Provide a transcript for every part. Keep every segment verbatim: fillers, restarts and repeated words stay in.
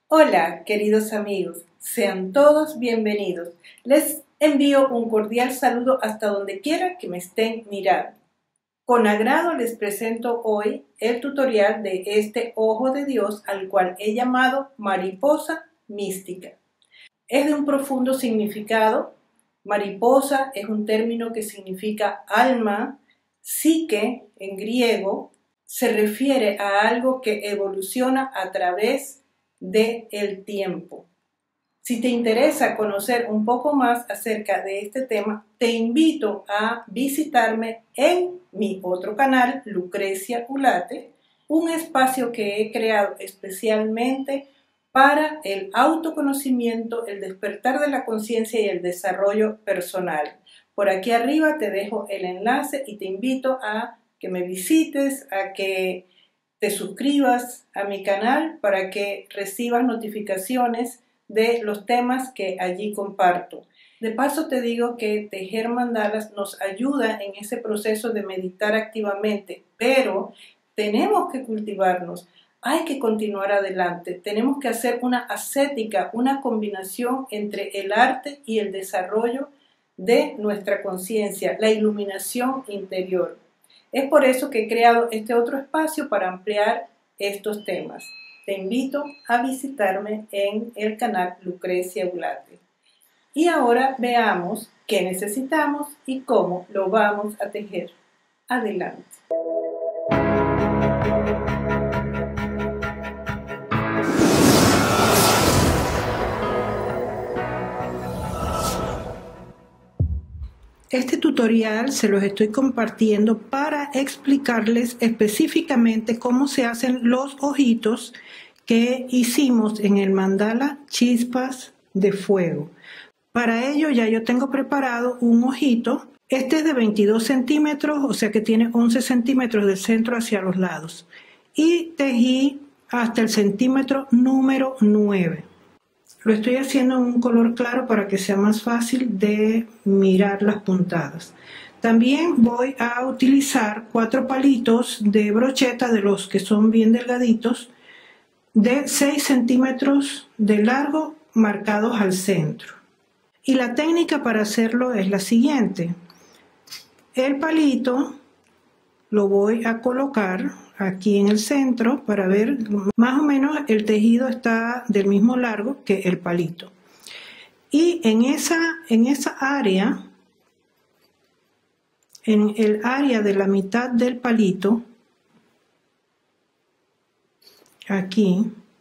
Hola, queridos amigos, sean todos bienvenidos. Les envío un cordial saludo hasta donde quiera que me estén mirando. Con agrado les presento hoy el tutorial de este ojo de Dios, al cual he llamado mariposa mística. Es de un profundo significado. Mariposa es un término que significa alma. Psique, en griego, se refiere a algo que evoluciona a través de el tiempo. Si te interesa conocer un poco más acerca de este tema, te invito a visitarme en mi otro canal, Lucrecia Ulate, un espacio que he creado especialmente para el autoconocimiento, el despertar de la conciencia y el desarrollo personal. Por aquí arriba te dejo el enlace y te invito a que me visites, a que te suscribas a mi canal para que recibas notificaciones de los temas que allí comparto. De paso te digo que tejer mandalas nos ayuda en ese proceso de meditar activamente, pero tenemos que cultivarnos, hay que continuar adelante, tenemos que hacer una ascética, una combinación entre el arte y el desarrollo de nuestra conciencia, la iluminación interior. Es por eso que he creado este otro espacio para ampliar estos temas. Te invito a visitarme en el canal Lucrecia Ulate. Y ahora veamos qué necesitamos y cómo lo vamos a tejer. Adelante. Este tutorial se los estoy compartiendo para explicarles específicamente cómo se hacen los ojitos que hicimos en el mandala Chispas de Fuego. Para ello ya yo tengo preparado un ojito. Este es de veintidós centímetros, o sea que tiene once centímetros del centro hacia los lados. Y tejí hasta el centímetro número nueve. Lo estoy haciendo en un color claro para que sea más fácil de mirar las puntadas. También voy a utilizar cuatro palitos de brocheta, de los que son bien delgaditos, de seis centímetros de largo, marcados al centro. Y la técnica para hacerlo es la siguiente. El palito lo voy a colocar aquí en el centro para ver más o menos el tejido está del mismo largo que el palito. Y en esa, en esa área, en el área de la mitad del palito, aquí,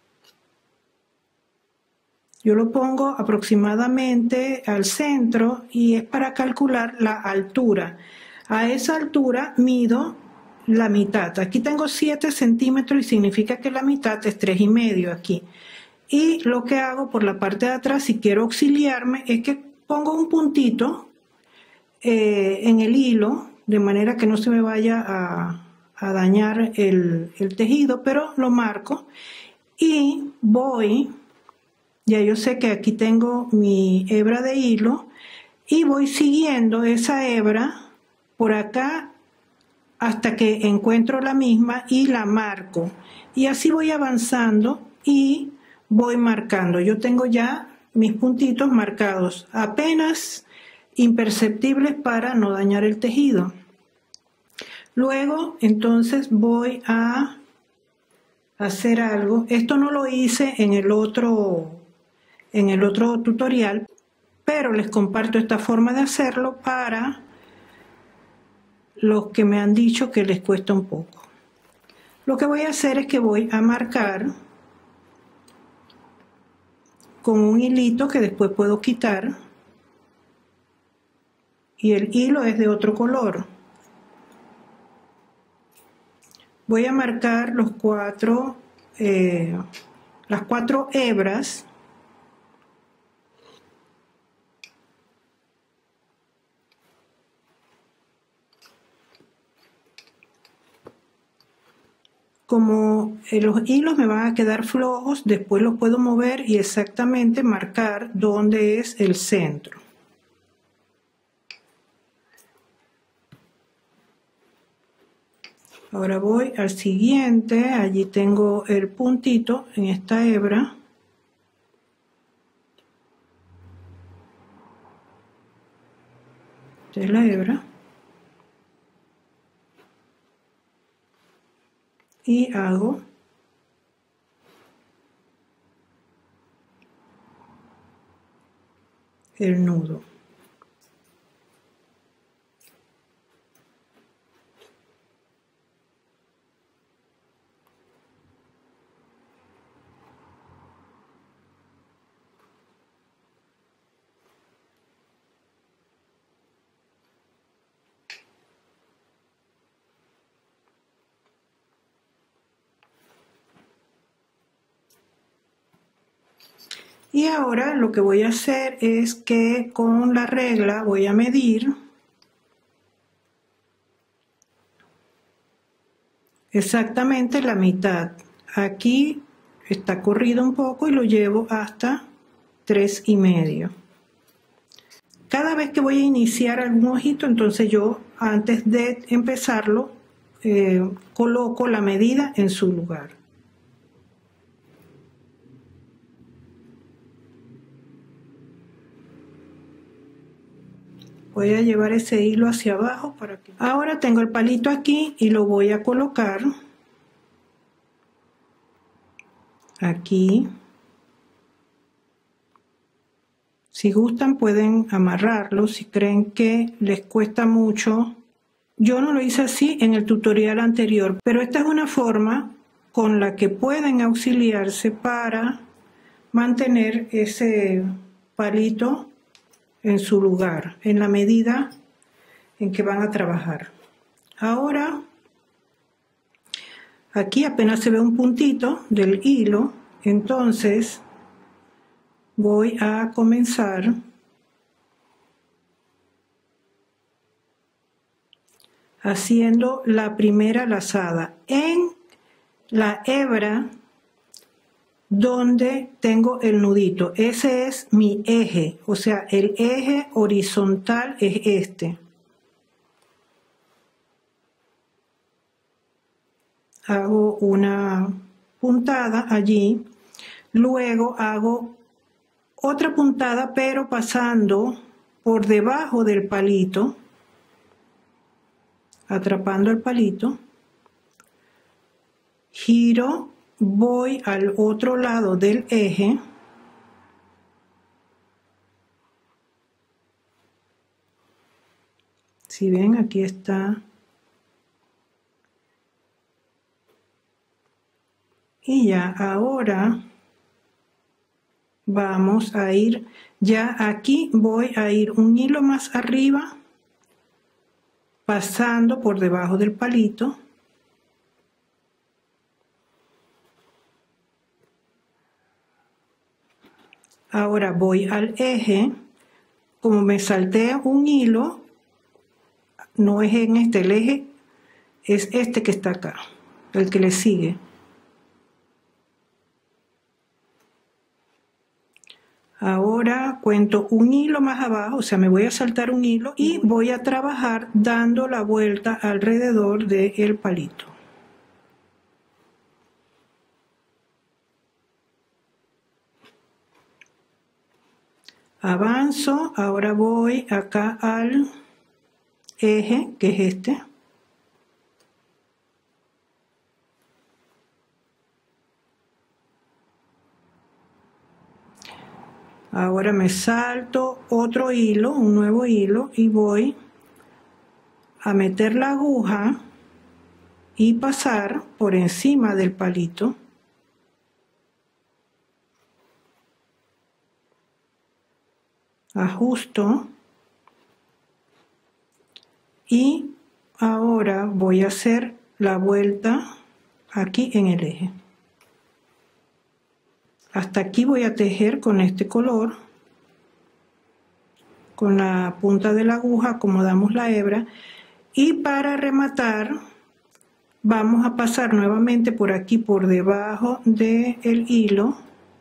yo lo pongo aproximadamente al centro y es para calcular la altura. A esa altura mido la mitad. Aquí tengo siete centímetros y significa que la mitad es tres y medio aquí. Y lo que hago por la parte de atrás, si quiero auxiliarme, es que pongo un puntito eh, en el hilo, de manera que no se me vaya a, a dañar el, el tejido, pero lo marco y voy, ya yo sé que aquí tengo mi hebra de hilo y voy siguiendo esa hebra por acá hasta que encuentro la misma y la marco. Y así voy avanzando y voy marcando. Yo tengo ya mis puntitos marcados, apenas imperceptibles para no dañar el tejido. Luego, entonces, voy a hacer algo. Esto no lo hice en el otro, en el otro tutorial, pero les comparto esta forma de hacerlo para los que me han dicho que les cuesta un poco. Lo que voy a hacer es que voy a marcar con un hilito que después puedo quitar, y el hilo es de otro color. Voy a marcar los cuatro, eh, las cuatro hebras como los hilos me van a quedar flojos, después los puedo mover y exactamente marcar dónde es el centro. Ahora voy al siguiente, allí tengo el puntito en esta hebra Esta es la hebra. Y hago el nudo. Y ahora lo que voy a hacer es que con la regla voy a medir exactamente la mitad. Aquí está corrido un poco y lo llevo hasta tres y medio. Cada vez que voy a iniciar algún ojito, entonces yo antes de empezarlo eh, coloco la medida en su lugar. Voy a llevar ese hilo hacia abajo para que... Ahora tengo el palito aquí y lo voy a colocar aquí. Si gustan pueden amarrarlo, si creen que les cuesta mucho. Yo no lo hice así en el tutorial anterior, pero esta es una forma con la que pueden auxiliarse para mantener ese palito en su lugar, en la medida en que van a trabajar. Ahora, aquí apenas se ve un puntito del hilo, entonces voy a comenzar haciendo la primera lazada en la hebra donde tengo el nudito. Ese es mi eje, o sea, el eje horizontal es este. Hago una puntada allí, luego hago otra puntada pero pasando por debajo del palito, atrapando el palito, giro, voy al otro lado del eje, si ven aquí está, y ya ahora vamos a ir, ya aquí voy a ir un hilo más arriba, pasando por debajo del palito, ahora voy al eje, como me salté un hilo, no es en este, el eje es este que está acá, el que le sigue. Ahora cuento un hilo más abajo, o sea, me voy a saltar un hilo y voy a trabajar dando la vuelta alrededor del palito. Avanzo, ahora voy acá al eje, que es este. Ahora me salto otro hilo, un nuevo hilo, y voy a meter la aguja y pasar por encima del palito. Ajusto. Y ahora voy a hacer la vuelta aquí en el eje. Hasta aquí voy a tejer con este color, con la punta de la aguja acomodamos la hebra y para rematar vamos a pasar nuevamente por aquí por debajo del hilo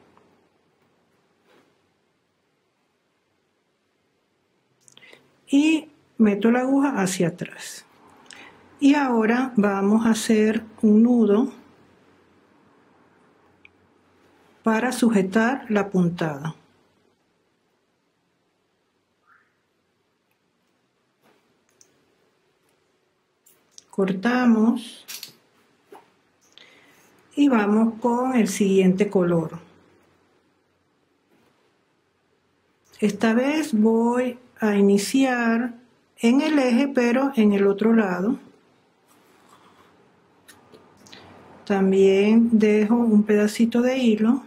y meto la aguja hacia atrás. Y ahora vamos a hacer un nudo para sujetar la puntada. cortamos y vamos con el siguiente color. Esta vez voy a iniciar en el eje, pero en el otro lado. También dejo un pedacito de hilo.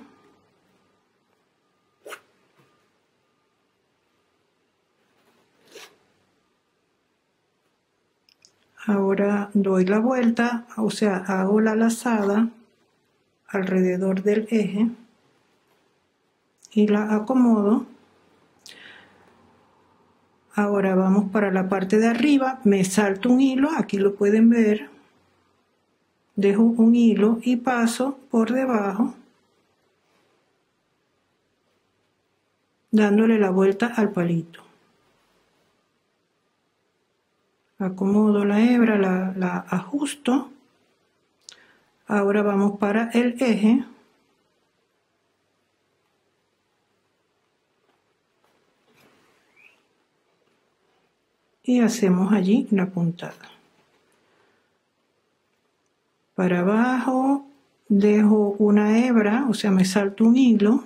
Ahora doy la vuelta, o sea, hago la lazada alrededor del eje y la acomodo. Ahora vamos para la parte de arriba, me salto un hilo, aquí lo pueden ver. Dejo un hilo y paso por debajo, dándole la vuelta al palito. Acomodo la hebra, la, la ajusto. Ahora vamos para el eje. Y hacemos allí la puntada. Para abajo dejo una hebra, o sea, me salto un hilo.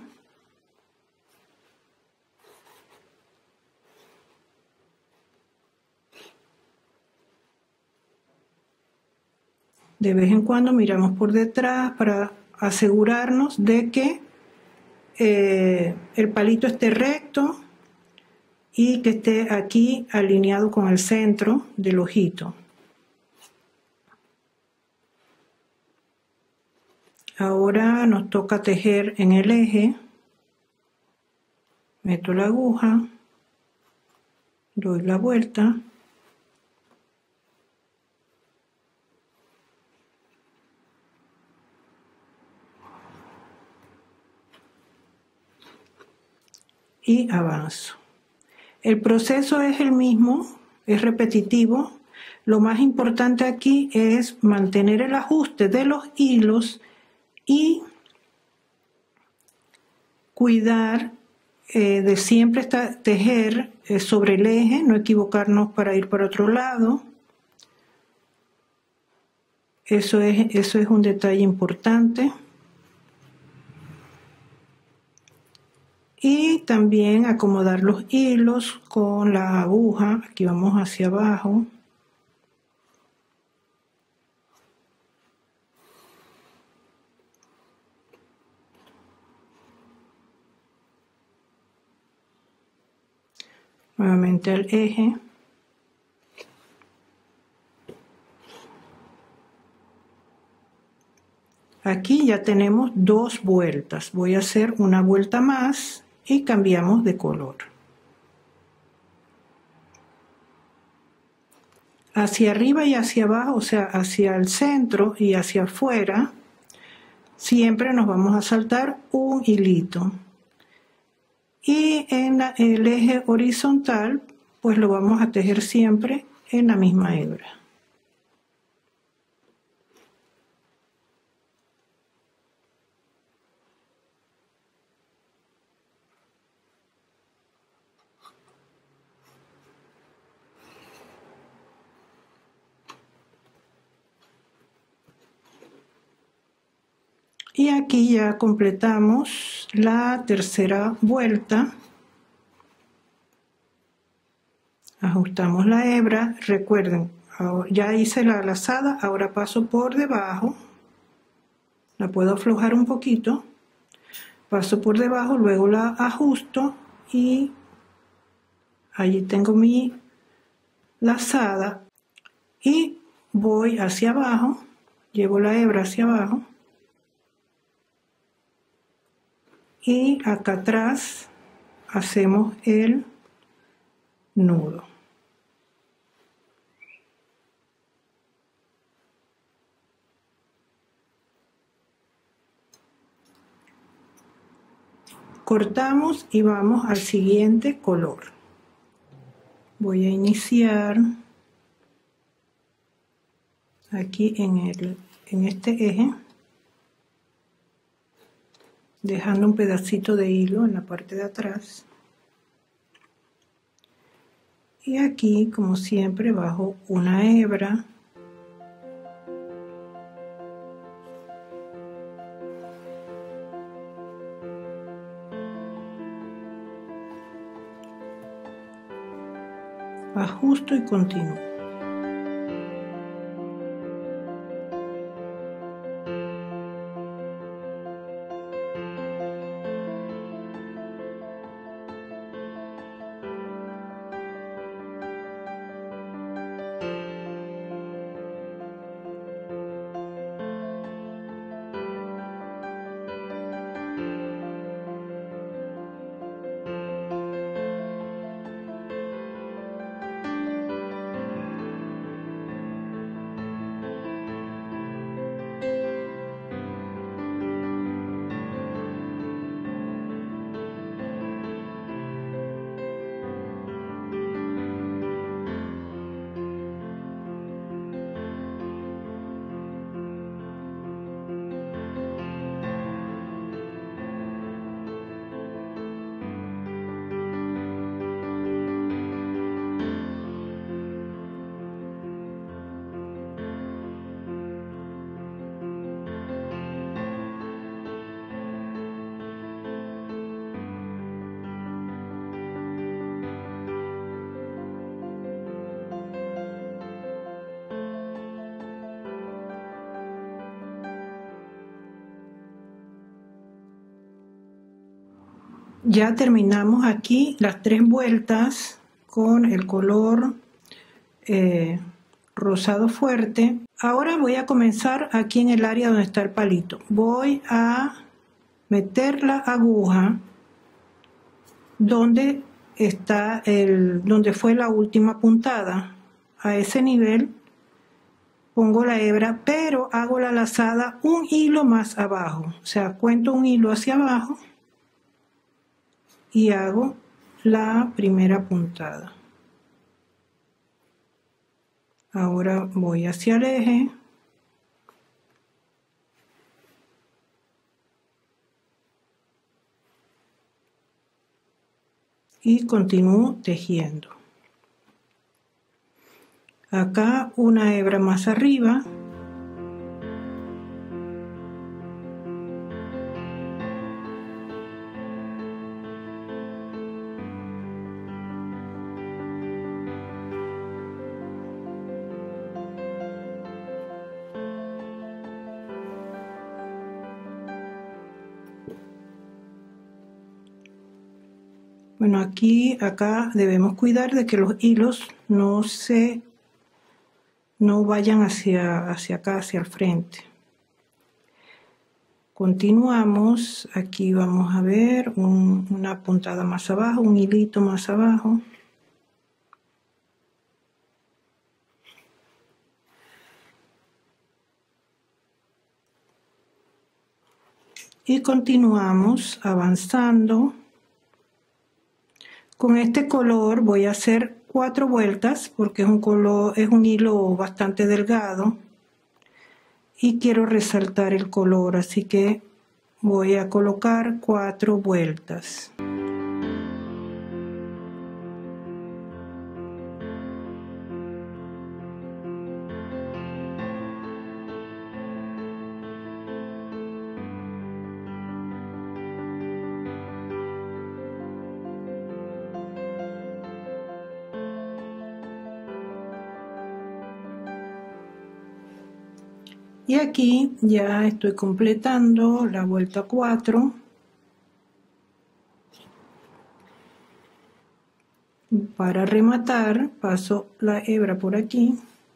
De vez en cuando miramos por detrás para asegurarnos de que eh, el palito esté recto y que esté aquí alineado con el centro del ojito. Ahora nos toca tejer en el eje. Meto la aguja, doy la vuelta. Y avanzo. El proceso es el mismo, es repetitivo. Lo más importante aquí es mantener el ajuste de los hilos y cuidar eh, de siempre estar, tejer eh, sobre el eje, no equivocarnos para ir para otro lado. Eso es, eso es un detalle importante. Y también acomodar los hilos con la aguja. Aquí vamos hacia abajo. Nuevamente al eje. Aquí ya tenemos dos vueltas. Voy a hacer una vuelta más y cambiamos de color. Hacia arriba y hacia abajo, o sea, hacia el centro y hacia afuera, siempre nos vamos a saltar un hilito. Y en la, el eje horizontal, pues lo vamos a tejer siempre en la misma hebra. Y aquí ya completamos la tercera vuelta. Ajustamos la hebra. Recuerden, ya hice la lazada, ahora paso por debajo. La puedo aflojar un poquito. Paso por debajo, luego la ajusto y allí tengo mi lazada. Y voy hacia abajo, llevo la hebra hacia abajo. Y acá atrás hacemos el nudo. Cortamos y vamos al siguiente color. Voy a iniciar aquí en, el, en este eje, dejando un pedacito de hilo en la parte de atrás. Y aquí, como siempre, bajo una hebra ajusto y continúo. Ya terminamos aquí las tres vueltas con el color eh, rosado fuerte. Ahora voy a comenzar aquí en el área donde está el palito. Voy a meter la aguja donde está el, donde fue la última puntada. A ese nivel pongo la hebra, pero hago la lazada un hilo más abajo. O sea, cuento un hilo hacia abajo y hago la primera puntada. Ahora voy hacia el eje y continúo tejiendo. Acá una hebra más arriba. Bueno, aquí, acá debemos cuidar de que los hilos no se, no vayan hacia, hacia acá, hacia el frente. Continuamos, aquí vamos a ver un, una puntada más abajo, un hilito más abajo. Y continuamos avanzando. Con este color voy a hacer cuatro vueltas porque es un color, es un hilo bastante delgado y quiero resaltar el color, así que voy a colocar cuatro vueltas. Y aquí ya estoy completando la vuelta cuatro. Para rematar, paso la hebra por aquí.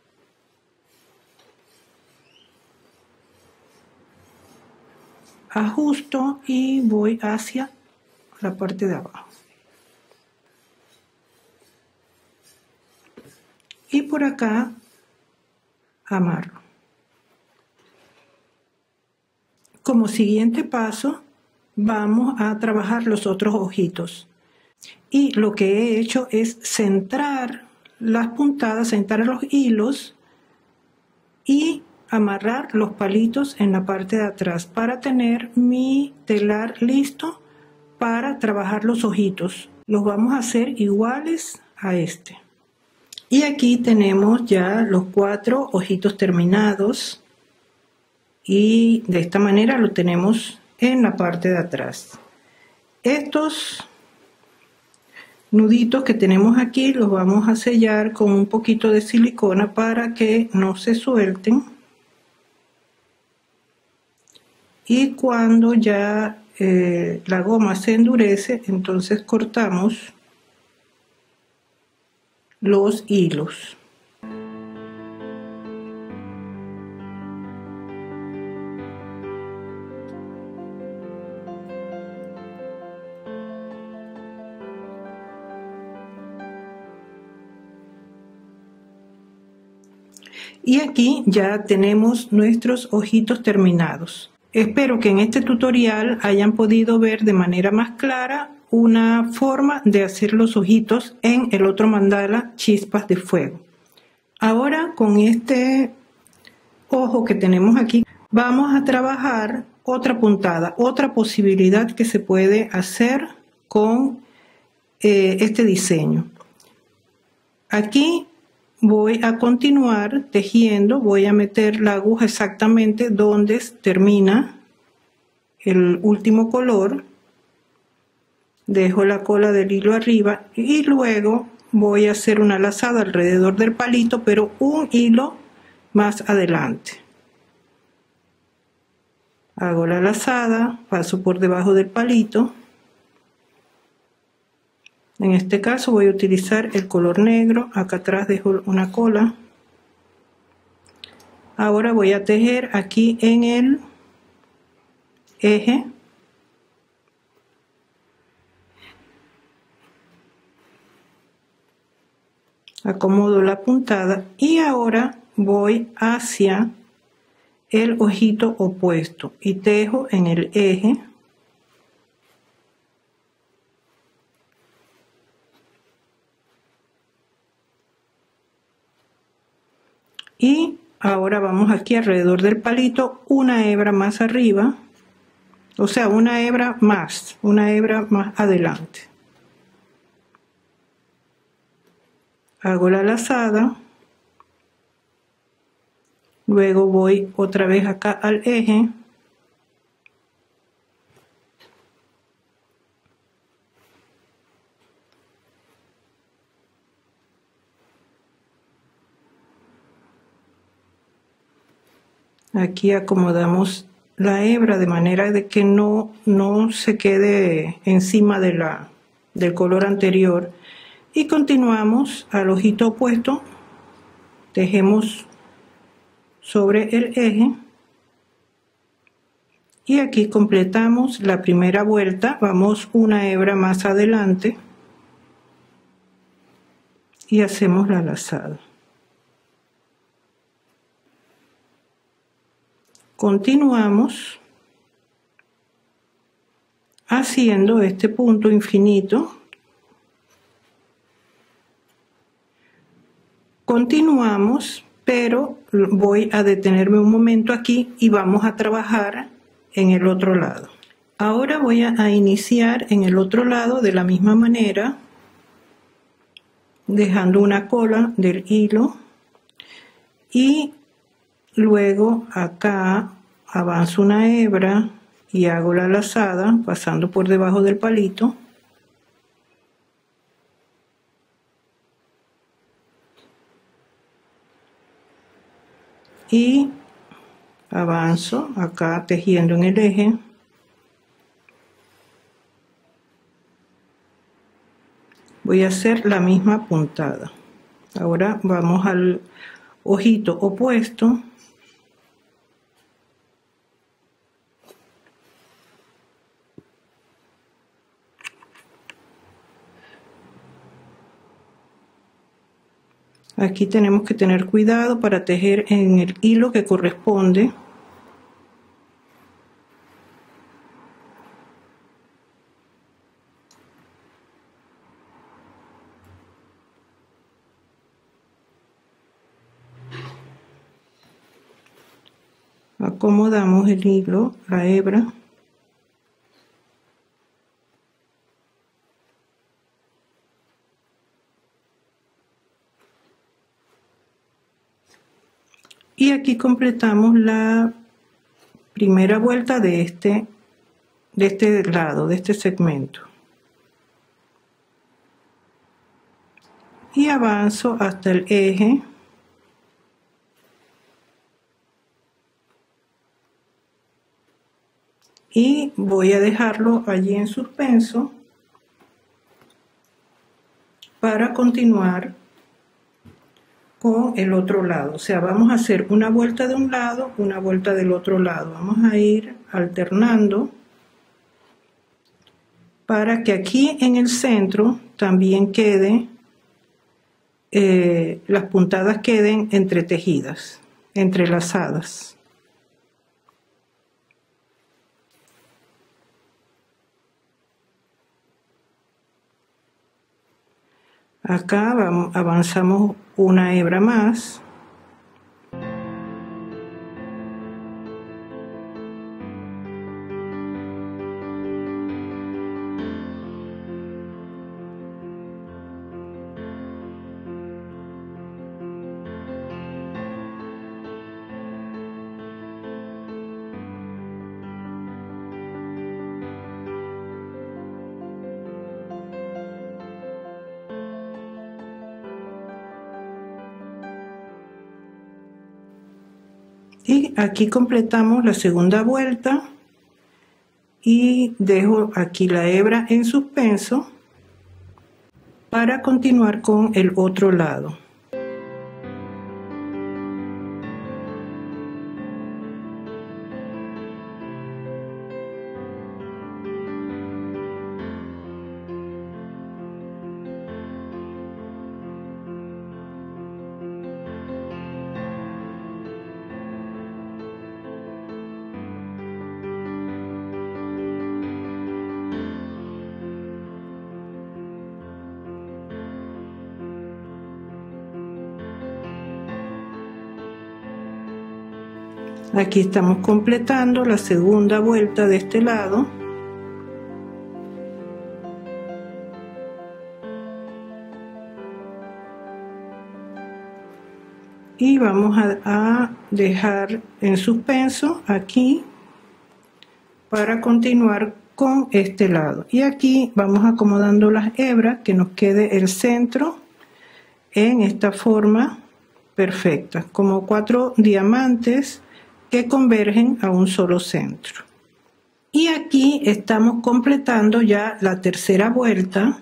Ajusto y voy hacia la parte de abajo. Y por acá amarro. Como siguiente paso, vamos a trabajar los otros ojitos. Y lo que he hecho es centrar las puntadas, centrar los hilos y amarrar los palitos en la parte de atrás para tener mi telar listo para trabajar los ojitos. Los vamos a hacer iguales a este. Y aquí tenemos ya los cuatro ojitos terminados. Y de esta manera lo tenemos en la parte de atrás. Estos nuditos que tenemos aquí los vamos a sellar con un poquito de silicona para que no se suelten. Y cuando ya eh, la goma se endurece, entonces cortamos los hilos. Y aquí ya tenemos nuestros ojitos terminados. Espero que en este tutorial hayan podido ver de manera más clara una forma de hacer los ojitos en el otro mandala Chispas de Fuego. Ahora con este ojo que tenemos aquí vamos a trabajar otra puntada, otra posibilidad que se puede hacer con eh, este diseño. Aquí voy a continuar tejiendo, voy a meter la aguja exactamente donde termina el último color, dejo la cola del hilo arriba y luego voy a hacer una lazada alrededor del palito, pero un hilo más adelante. Hago la lazada, paso por debajo del palito. En este caso voy a utilizar el color negro, acá atrás dejo una cola. Ahora voy a tejer aquí en el eje. Acomodo la puntada y ahora voy hacia el ojito opuesto y tejo en el eje. Y ahora vamos aquí alrededor del palito una hebra más arriba, o sea una hebra más, una hebra más adelante. Hago la lazada, luego voy otra vez acá al eje. Aquí acomodamos la hebra de manera de que no, no se quede encima de la, del color anterior. Y continuamos al ojito opuesto, tejemos sobre el eje. Y aquí completamos la primera vuelta, vamos una hebra más adelante y hacemos la lazada. Continuamos haciendo este punto infinito. Continuamos, pero voy a detenerme un momento aquí y vamos a trabajar en el otro lado. Ahora voy a iniciar en el otro lado de la misma manera, dejando una cola del hilo y luego acá avanzo una hebra y hago la lazada pasando por debajo del palito. Y avanzo acá tejiendo en el eje. Voy a hacer la misma puntada. Ahora vamos al ojito opuesto. Aquí tenemos que tener cuidado para tejer en el hilo que corresponde. Acomodamos el hilo, la hebra. Y aquí completamos la primera vuelta de este, de este lado, de este segmento. y avanzo hasta el eje. Y voy a dejarlo allí en suspenso para continuar con el otro lado. O sea, vamos a hacer una vuelta de un lado, una vuelta del otro lado. Vamos a ir alternando para que aquí en el centro también quede, eh, las puntadas queden entretejidas, entrelazadas. Acá vamos, avanzamos una hebra más. Y aquí completamos la segunda vuelta y dejo aquí la hebra en suspenso para continuar con el otro lado. Aquí estamos completando la segunda vuelta de este lado. Y vamos a, a dejar en suspenso aquí para continuar con este lado. Y aquí vamos acomodando las hebras, que nos quede el centro en esta forma perfecta, como cuatro diamantes que convergen a un solo centro. Y aquí estamos completando ya la tercera vuelta.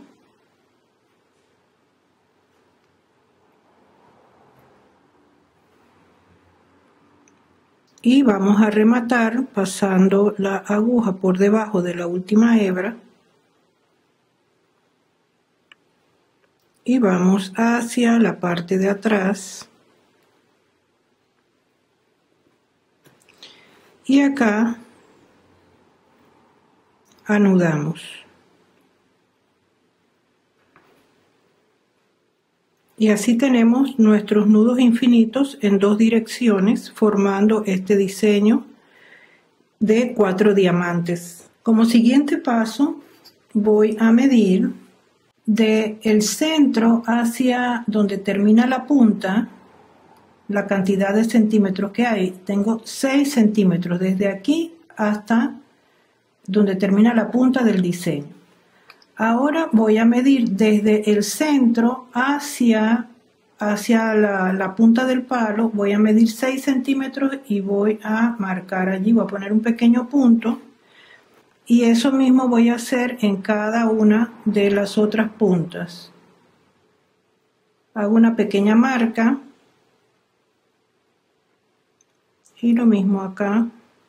Y vamos a rematar pasando la aguja por debajo de la última hebra. Y vamos hacia la parte de atrás. Y acá anudamos. Y así tenemos nuestros nudos infinitos en dos direcciones, formando este diseño de cuatro diamantes. Como siguiente paso, voy a medir del centro hacia donde termina la punta la cantidad de centímetros que hay. Tengo seis centímetros desde aquí hasta donde termina la punta del diseño. Ahora voy a medir desde el centro hacia, hacia la, la punta del palo. Voy a medir seis centímetros y voy a marcar allí. Voy a poner un pequeño punto. Y eso mismo voy a hacer en cada una de las otras puntas. Hago una pequeña marca. Y lo mismo acá.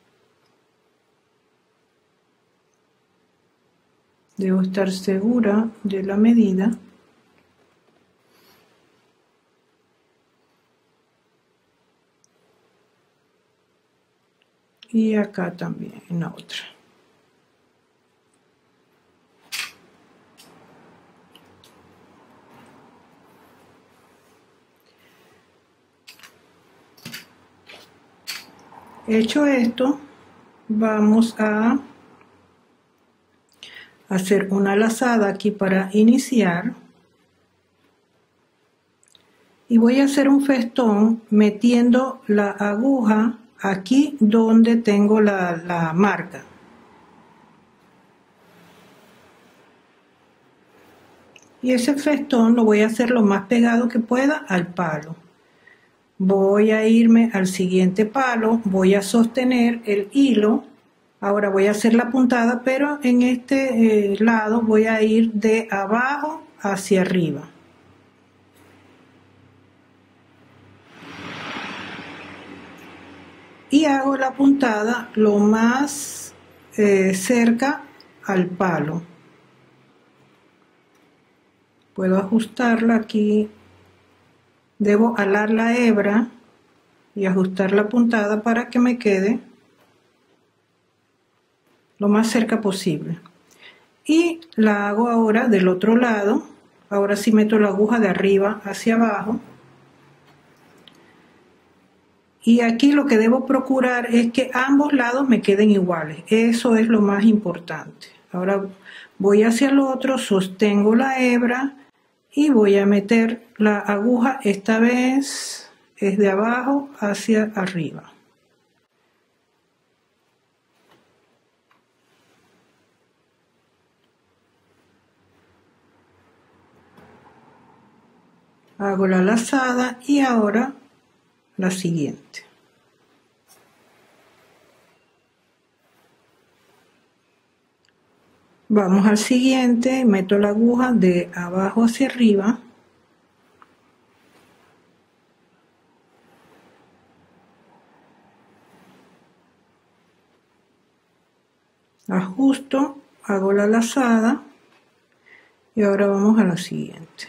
Debo estar segura de la medida. Y acá también, en la otra. Hecho esto, vamos a hacer una lazada aquí para iniciar. Y voy a hacer un festón metiendo la aguja aquí donde tengo la, la marca. Y ese festón lo voy a hacer lo más pegado que pueda al palo. Voy a irme al siguiente palo, voy a sostener el hilo. Ahora voy a hacer la puntada, pero en este eh, lado voy a ir de abajo hacia arriba. Y hago la puntada lo más eh, cerca al palo. Puedo ajustarla aquí. Debo alar la hebra y ajustar la puntada para que me quede lo más cerca posible. Y la hago ahora del otro lado. Ahora sí meto la aguja de arriba hacia abajo. Y aquí lo que debo procurar es que ambos lados me queden iguales. Eso es lo más importante. Ahora voy hacia el otro, sostengo la hebra y voy a meter la aguja. Esta vez es de abajo hacia arriba. Hago la lazada y ahora la siguiente. Vamos al siguiente, meto la aguja de abajo hacia arriba. Ajusto, hago la lazada y ahora vamos a la siguiente.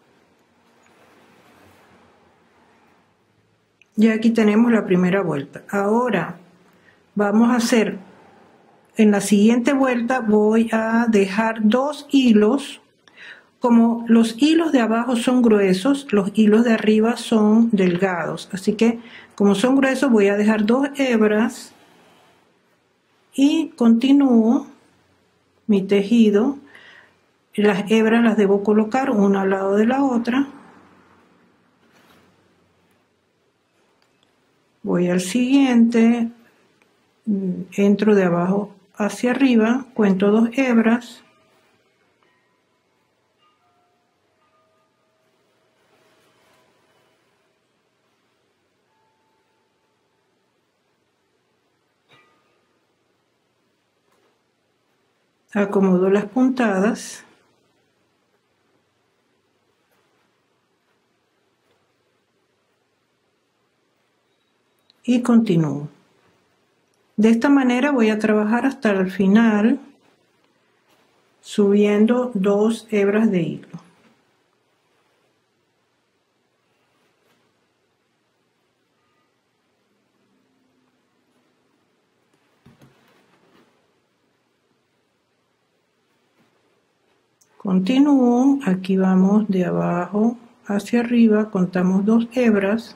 Y aquí tenemos la primera vuelta. Ahora vamos a hacer, en la siguiente vuelta voy a dejar dos hilos. Como los hilos de abajo son gruesos, los hilos de arriba son delgados. Así que como son gruesos voy a dejar dos hebras y continúo mi tejido. Las hebras las debo colocar una al lado de la otra. Voy al siguiente, entro de abajo hacia arriba, cuento dos hebras. Acomodo las puntadas. Y continúo. De esta manera voy a trabajar hasta el final, subiendo dos hebras de hilo. Continúo, aquí vamos de abajo hacia arriba, contamos dos hebras.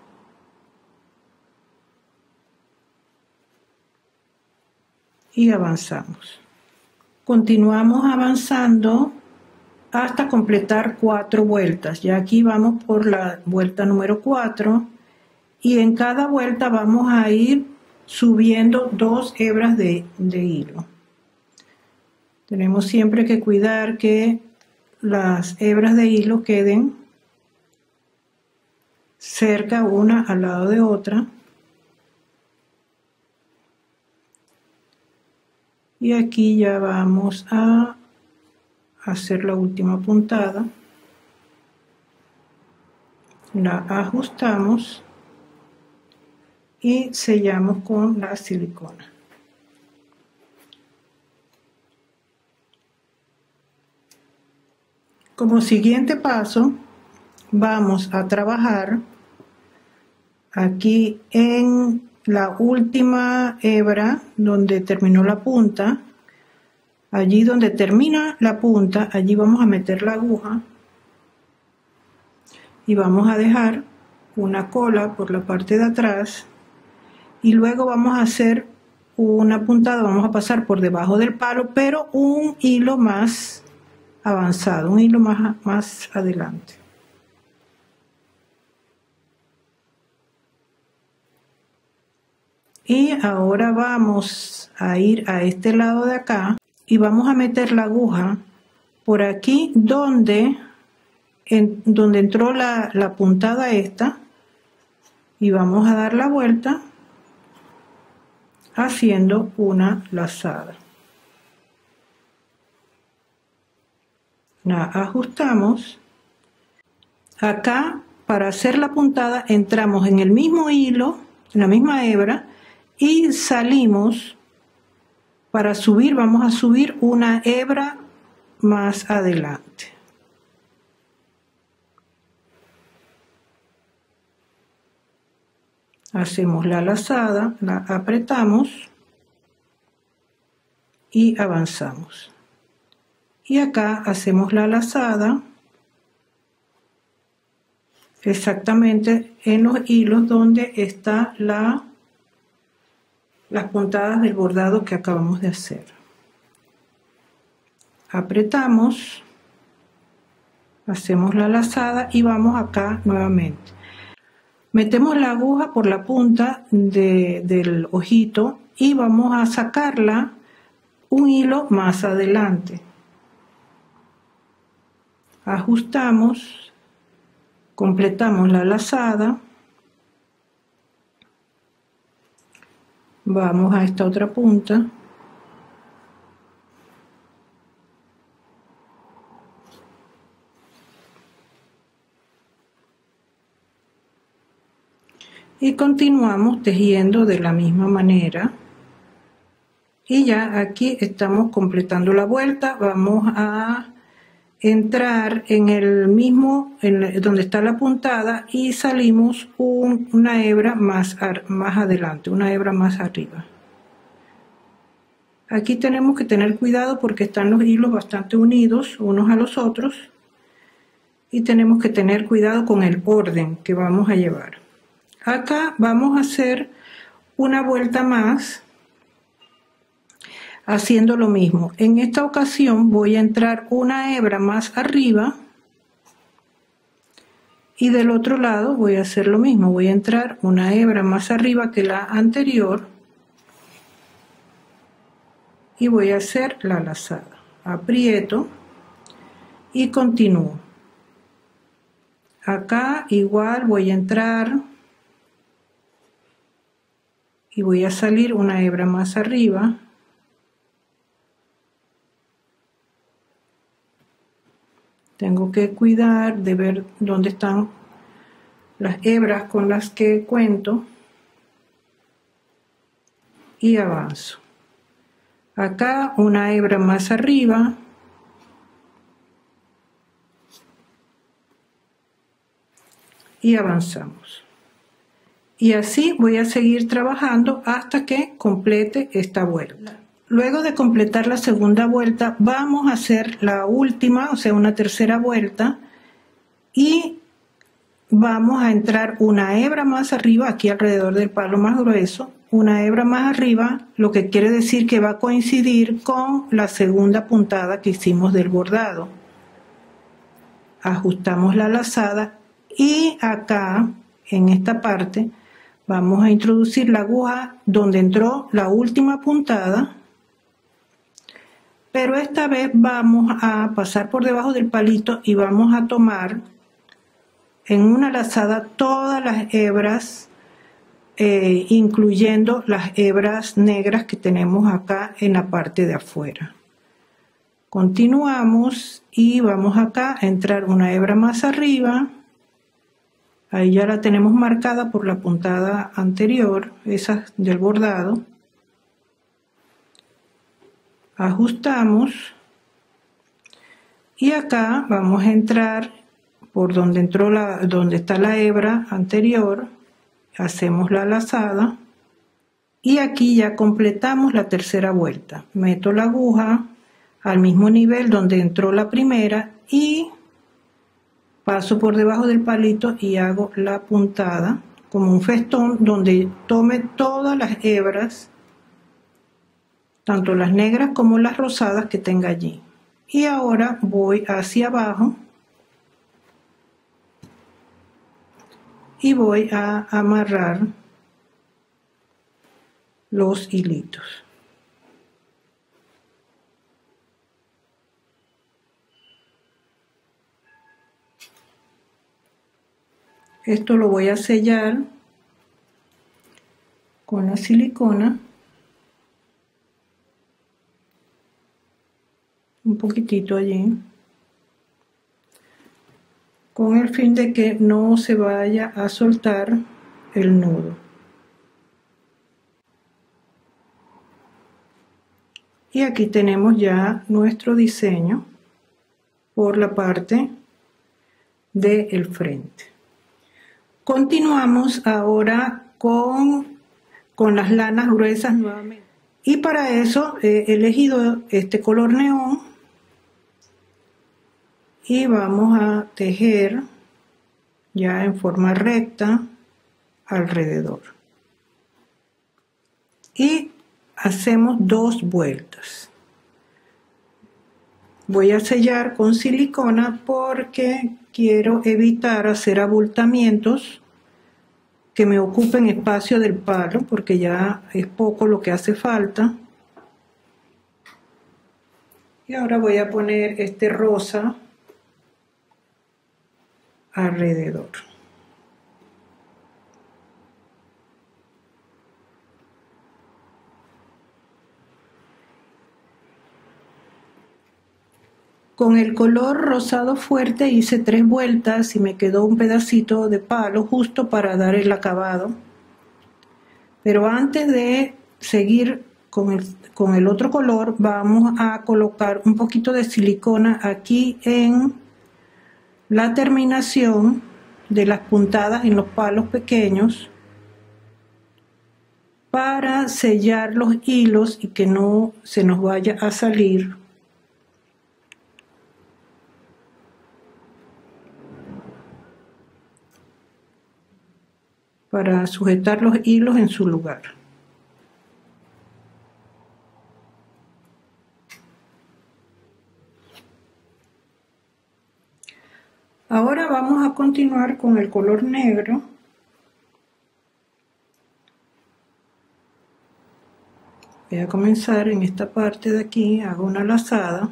Y avanzamos. Continuamos avanzando hasta completar cuatro vueltas. Ya aquí vamos por la vuelta número cuatro y en cada vuelta vamos a ir subiendo dos hebras de, de hilo. Tenemos siempre que cuidar que las hebras de hilo queden cerca una al lado de otra. Y aquí ya vamos a hacer la última puntada. La ajustamos y sellamos con la silicona. Como siguiente paso, vamos a trabajar aquí en la última hebra donde terminó la punta. Allí donde termina la punta, allí vamos a meter la aguja y vamos a dejar una cola por la parte de atrás y luego vamos a hacer una puntada, vamos a pasar por debajo del palo, pero un hilo más avanzado, un hilo más, más adelante. Y ahora vamos a ir a este lado de acá y vamos a meter la aguja por aquí donde, en, donde entró la, la puntada esta, y vamos a dar la vuelta haciendo una lazada. La ajustamos. Acá, para hacer la puntada, entramos en el mismo hilo, en la misma hebra, y salimos. Para subir, vamos a subir una hebra más adelante. Hacemos la lazada, la apretamos y avanzamos. Y acá hacemos la lazada exactamente en los hilos donde está la, las puntadas del bordado que acabamos de hacer. Apretamos, hacemos la lazada y vamos acá nuevamente. Metemos la aguja por la punta de, del ojito y vamos a sacarla un hilo más adelante. Ajustamos, completamos la lazada, vamos a esta otra punta, y continuamos tejiendo de la misma manera. Y ya aquí estamos completando la vuelta. Vamos a entrar en el mismo, en donde está la puntada, y salimos un, una hebra más, más adelante, una hebra más arriba. Aquí tenemos que tener cuidado porque están los hilos bastante unidos unos a los otros, y tenemos que tener cuidado con el orden que vamos a llevar. Acá vamos a hacer una vuelta más haciendo lo mismo. En esta ocasión voy a entrar una hebra más arriba y del otro lado voy a hacer lo mismo. Voy a entrar una hebra más arriba que la anterior y voy a hacer la lazada. Aprieto y continúo. Acá igual voy a entrar y voy a salir una hebra más arriba. Tengo que cuidar de ver dónde están las hebras con las que cuento y avanzo. Acá una hebra más arriba. Y avanzamos. Y así voy a seguir trabajando hasta que complete esta vuelta. Luego de completar la segunda vuelta, vamos a hacer la última, o sea, una tercera vuelta, y vamos a entrar una hebra más arriba, aquí alrededor del palo más grueso, una hebra más arriba, lo que quiere decir que va a coincidir con la segunda puntada que hicimos del bordado. Ajustamos la lazada y acá, en esta parte, vamos a introducir la aguja donde entró la última puntada, pero esta vez vamos a pasar por debajo del palito y vamos a tomar en una lazada todas las hebras, eh, incluyendo las hebras negras que tenemos acá en la parte de afuera. Continuamos y vamos acá a entrar una hebra más arriba. Ahí ya la tenemos marcada por la puntada anterior, esa del bordado. Ajustamos y acá vamos a entrar por donde entró la, donde está la hebra anterior, hacemos la lazada y aquí ya completamos la tercera vuelta. Meto la aguja al mismo nivel donde entró la primera y paso por debajo del palito y hago la puntada como un festón donde tome todas las hebras, tanto las negras como las rosadas que tenga allí. Y ahora voy hacia abajo y voy a amarrar los hilitos. Esto lo voy a sellar con la silicona. Un poquitito allí. Con el fin de que no se vaya a soltar el nudo. Y aquí tenemos ya nuestro diseño por la parte del frente. Continuamos ahora con, con las lanas gruesas nuevamente. Y para eso he elegido este color neón. Y vamos a tejer ya en forma recta alrededor. Y hacemos dos vueltas. Voy a sellar con silicona porque quiero evitar hacer abultamientos que me ocupen espacio del palo, porque ya es poco lo que hace falta. Y ahora voy a poner este rosa alrededor. Con el color rosado fuerte hice tres vueltas y me quedó un pedacito de palo justo para dar el acabado. Pero antes de seguir con el, con el otro color, vamos a colocar un poquito de silicona aquí en la terminación de las puntadas en los palos pequeños para sellar los hilos y que no se nos vaya a salir. Para sujetar los hilos en su lugar. Ahora vamos a continuar con el color negro. Voy a comenzar en esta parte de aquí, hago una lazada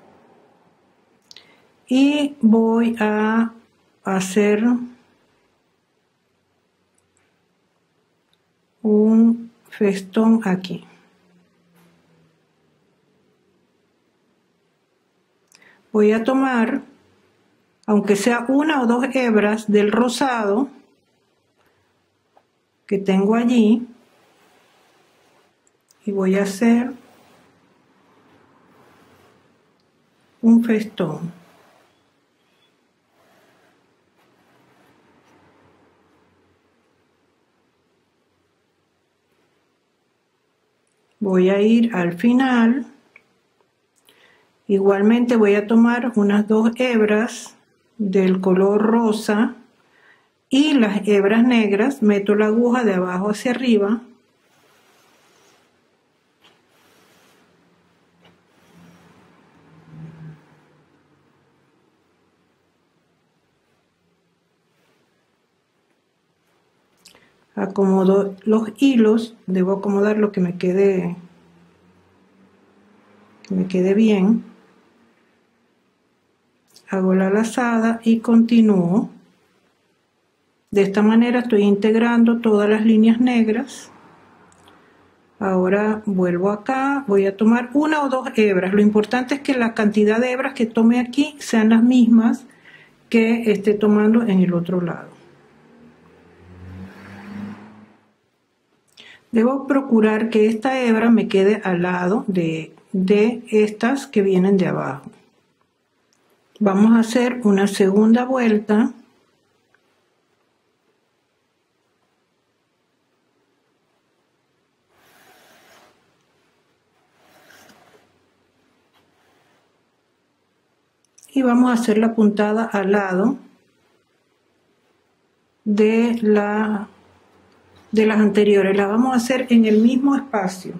y voy a hacer un festón aquí. Voy a tomar, aunque sea una o dos hebras del rosado que tengo allí, y voy a hacer un festón. Voy a ir al final. Igualmente voy a tomar unas dos hebras del color rosa y las hebras negras, meto la aguja de abajo hacia arriba acomodo los hilos, debo acomodar lo que me quede que me quede bien, hago la lazada y continúo. De esta manera estoy integrando todas las líneas negras. Ahora vuelvo acá, voy a tomar una o dos hebras. Lo importante es que la cantidad de hebras que tome aquí sean las mismas que esté tomando en el otro lado. Debo procurar que esta hebra me quede al lado de, de estas que vienen de abajo. Vamos a hacer una segunda vuelta. Y vamos a hacer la puntada al lado de, la, de las anteriores. La vamos a hacer en el mismo espacio.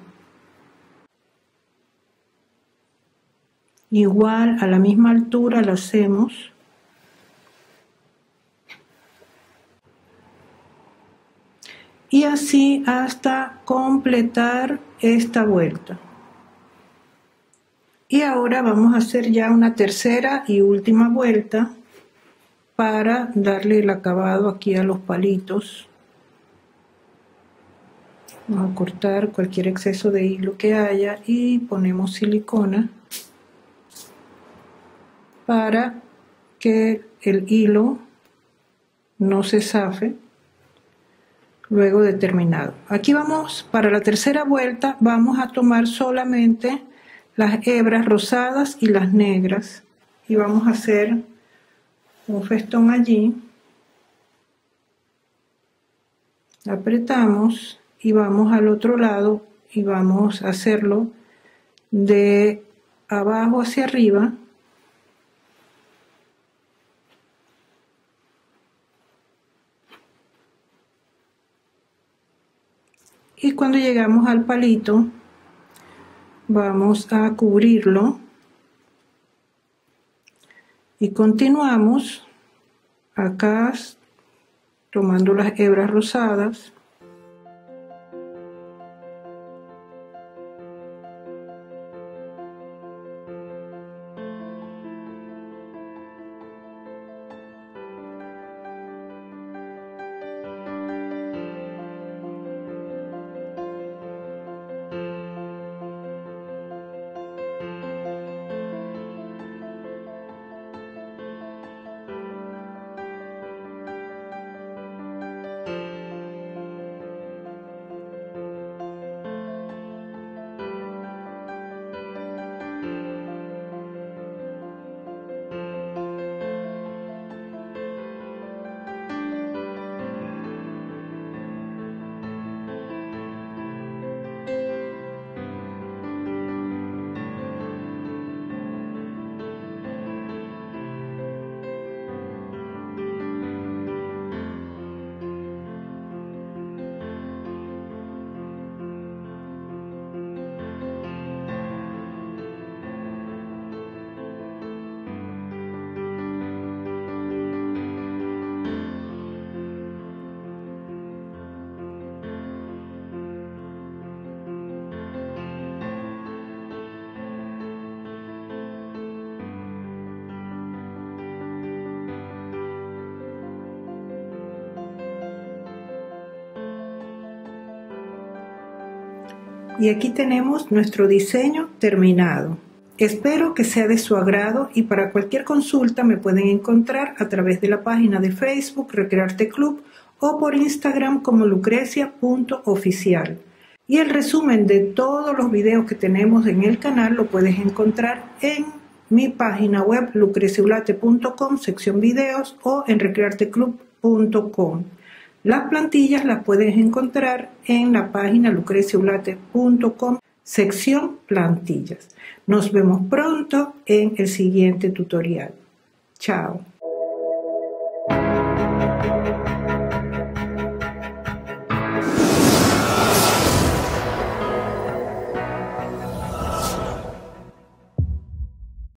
Igual, a la misma altura la hacemos. Y así hasta completar esta vuelta. Y ahora vamos a hacer ya una tercera y última vuelta para darle el acabado aquí a los palitos. Vamos a cortar cualquier exceso de hilo que haya y ponemos silicona para que el hilo no se zafe luego de terminado. Aquí vamos, para la tercera vuelta vamos a tomar solamente las hebras rosadas y las negras y vamos a hacer un festón allí, apretamos y vamos al otro lado y vamos a hacerlo de abajo hacia arriba. Y cuando llegamos al palito vamos a cubrirlo y continuamos acá tomando las hebras rosadas. Y aquí tenemos nuestro diseño terminado. Espero que sea de su agrado y para cualquier consulta me pueden encontrar a través de la página de Facebook Recrearte Club o por Instagram como lucrecia punto oficial. Y el resumen de todos los videos que tenemos en el canal lo puedes encontrar en mi página web lucrecia ulate punto com, sección videos, o en recrearte club punto com. Las plantillas las puedes encontrar en la página lucrecia ulate punto com, sección plantillas. Nos vemos pronto en el siguiente tutorial. Chao.